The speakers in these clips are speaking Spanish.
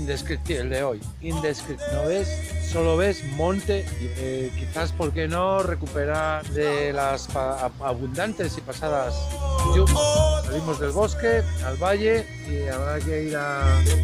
indescriptible, el de hoy, indescriptible. No ves, solo ves monte, quizás, ¿por qué no recuperar de las abundantes y pasadas lluvias? Salimos del bosque al valle y habrá que ir a...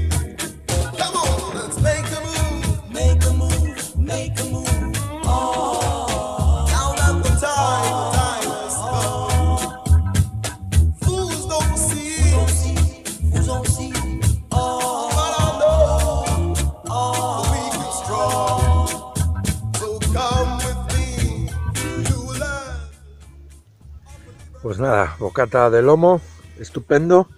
Pues nada, bocata de lomo, estupendo,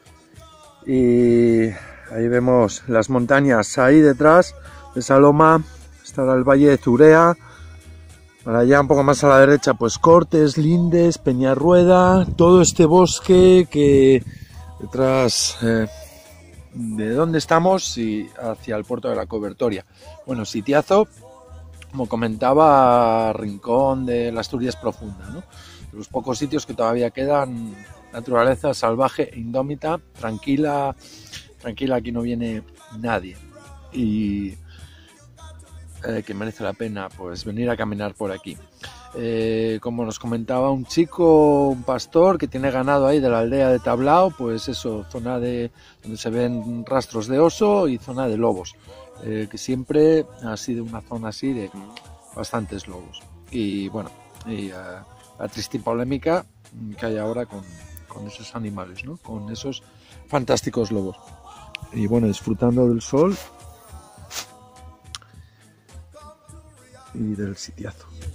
y ahí vemos las montañas ahí detrás de esa loma, estará el valle de Zurea, para allá un poco más a la derecha pues Cortes, Lindes, Peñarrueda, todo este bosque que detrás de donde estamos y hacia el puerto de la Cobertoria. Bueno, sitiazo, como comentaba, rincón de la Asturias profunda, ¿no? De los pocos sitios que todavía quedan, naturaleza salvaje e indómita, tranquila, aquí no viene nadie, y que merece la pena pues venir a caminar por aquí. Como nos comentaba un chico, un pastor que tiene ganado ahí de la aldea de Tablao, pues eso, zona de donde se ven rastros de oso y zona de lobos, que siempre ha sido una zona así de bastantes lobos. Y bueno, y la triste polémica que hay ahora con esos animales, ¿no? Con esos fantásticos lobos. Y bueno, disfrutando del sol y del sitiazo.